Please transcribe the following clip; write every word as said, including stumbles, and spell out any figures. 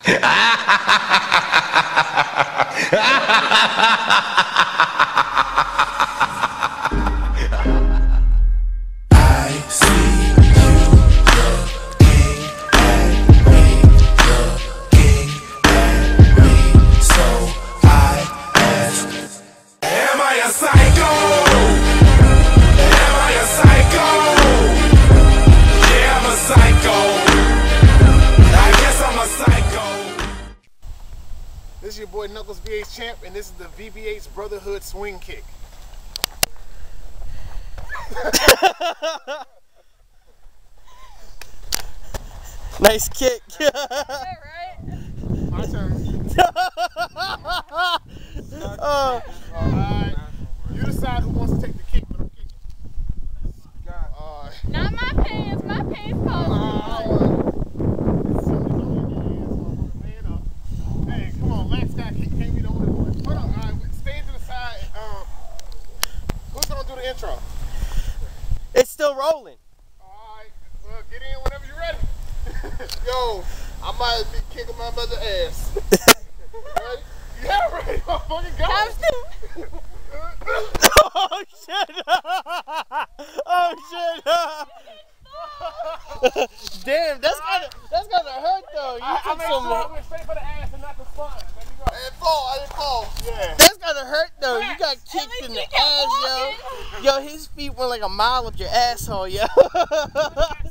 This is your boy Knuckles V H Champ, and this is the V B H Brotherhood swing kick. Nice kick. Right? My turn. uh, Alright, you decide who wants to take the kick, but I'm kicking. Uh, Not my pants. My pants uh, cold. Hey, come on, last guy can't be the only one. Hold on, all right, stay to the side. Um, who's gonna do the intro? it's still rolling. All right, well, get in whenever you're ready. Yo, I might be kicking my mother's ass. Ready? Yeah, ready. I'm fucking go. Oh shit! Oh shit! Damn, that's gotta that's gotta hurt though. You I, I took made some. sure I went straight for the ass and not the spine. There you go. I didn't fall. I didn't fall. Yeah. That's gotta hurt though. You got kicked in the ass, yo. Yo, his feet went like a mile up your asshole, yo.